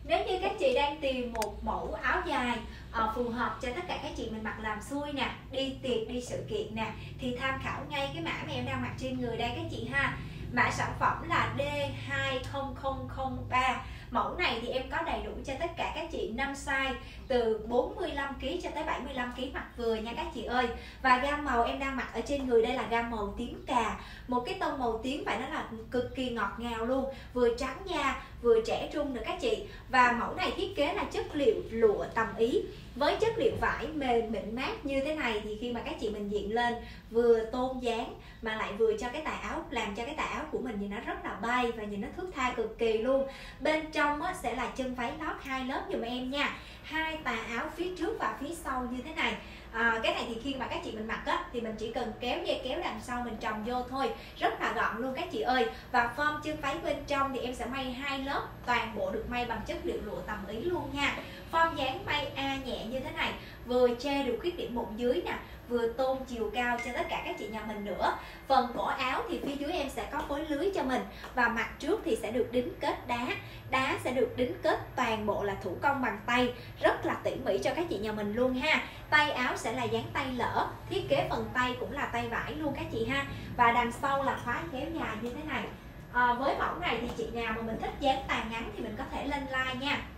Nếu như các chị đang tìm một mẫu áo dài phù hợp cho tất cả các chị mình mặc làm xuôi nè, đi tiệc, đi sự kiện nè, thì tham khảo ngay cái mã mà em đang mặc trên người đây các chị ha. Mã sản phẩm là D20003. Mẫu này thì em có đầy đủ cho tất cả các chị 5 size từ 45kg cho tới 75kg mặc vừa nha các chị ơi. Và gam màu em đang mặc ở trên người đây là gam màu tím cà, một cái tông màu tím phải nói là cực kỳ ngọt ngào luôn, vừa trắng da vừa trẻ trung nữa các chị. Và mẫu này thiết kế là chất liệu lụa tầm Ý với chất liệu vải mềm mịn mát như thế này, thì khi mà các chị mình diện lên vừa tôn dáng mà lại vừa cho cái tài áo, làm cho cái tài áo của mình nhìn nó rất là bay và nhìn nó thướt tha cực kỳ luôn. Bên trong sẽ là chân váy lót 2 lớp dùm em nha, 2 tà áo phía trước và phía sau như thế này. Cái này thì khi mà các chị mình mặc thì mình chỉ cần kéo dây kéo đằng sau mình trồng vô thôi, rất là gọn luôn các chị ơi. Và form chân váy bên trong thì em sẽ may 2 lớp, toàn bộ được may bằng chất liệu lụa tầm Ý luôn nha. Form dáng may A nhẹ như thế này, vừa che được khuyết điểm bụng dưới nè, vừa tôn chiều cao cho tất cả các chị nhà mình nữa. Phần cổ áo thì phía dưới em sẽ có phối lưới cho mình, và mặt trước thì sẽ được đính kết đá sẽ được đính kết toàn bộ là thủ công bằng tay, rất là tỉ mỉ cho các chị nhà mình luôn ha. Tay áo sẽ là dáng tay lỡ, thiết kế phần tay cũng là tay vải luôn các chị ha. Và đằng sau là khóa kéo dài như thế này. Với mẫu này thì chị nào mà mình thích dáng tà ngắn thì mình có thể lên like nha.